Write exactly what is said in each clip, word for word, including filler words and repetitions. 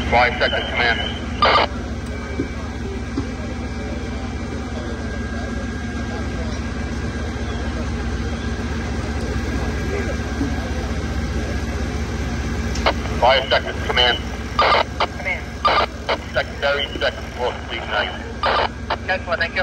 Five seconds, command. Five seconds, command. Command. Secondary, second floor, complete night. ten four, thank you.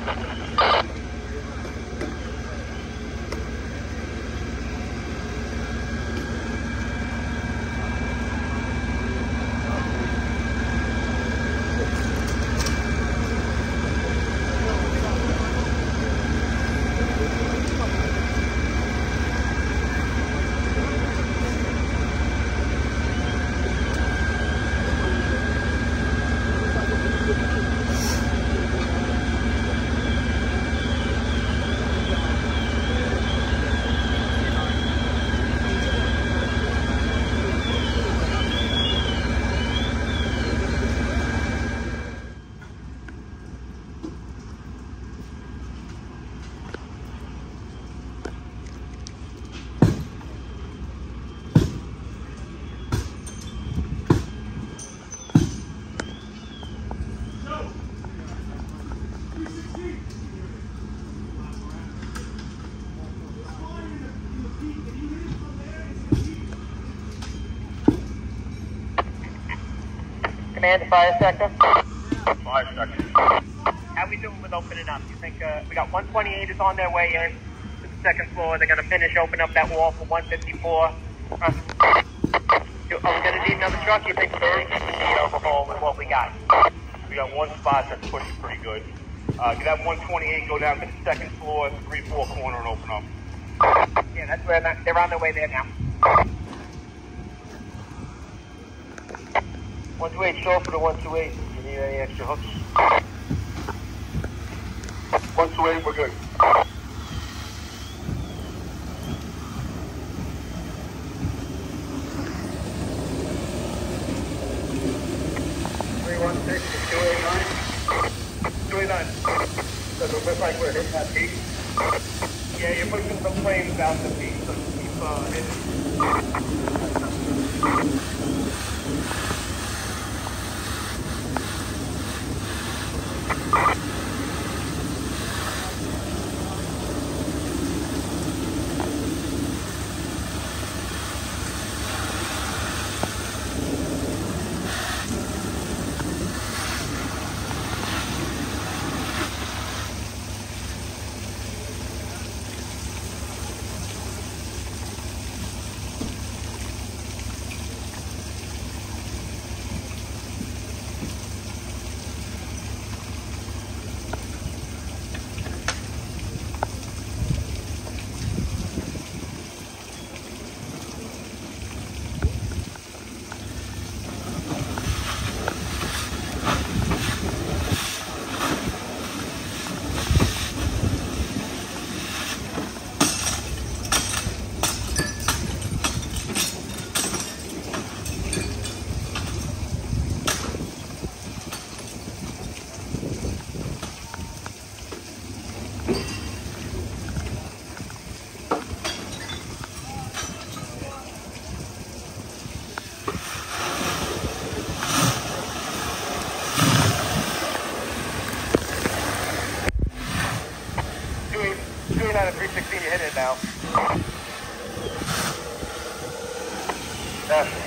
Command, fire sector. Five seconds. How we doing with opening up? You think uh, we got one twenty-eight is on their way in to the second floor. They're going to finish open up that wall for one fifty-four. Uh, are we going to need another truck? You think thirty can need overhaul with what we got? We got one spot that's pushing pretty good. Uh, get that one twenty-eight, go down to the second floor, three four corner, and open up. Yeah, that's where they're, they're on their way there now. one twenty-eight, show for the one twenty-eight. You need any extra hooks? one twenty-eight, we're good. three one six, two eighty-nine. two eighty-nine. Does it look like we're hitting that peak? Yeah, you're pushing some flames out the peak, so keep uh, hitting. Out of three sixteen, you're hitting it now. That's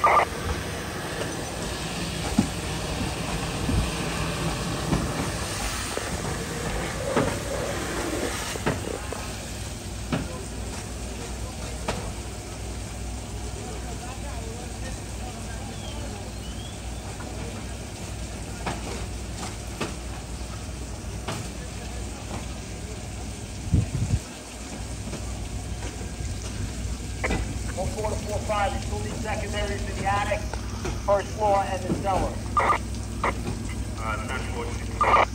one four to four five, you still need secondaries in the attic, first floor, and the cellar. Uh, ten fourteen.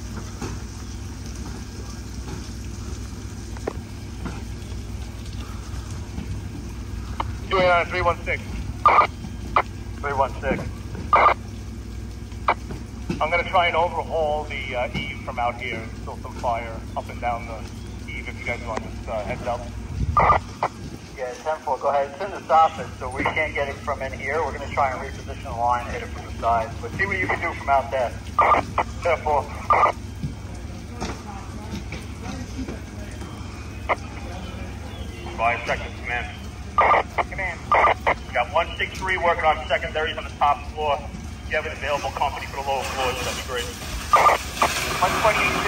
two eighty-nine, three one six. three one six. I'm going to try and overhaul the uh, eave from out here. There's still some fire up and down the eave if you guys want, just uh, heads up. Yeah, ten four, go ahead. It's in the soffit, so we can't get it from in here. We're going to try and reposition the line and hit it from the side. But see what you can do from out there. ten four. Five seconds, command. Command. Got one six three working on secondaries on the top floor. If you have an available company for the lower floors, that'd be great. one twenty-eight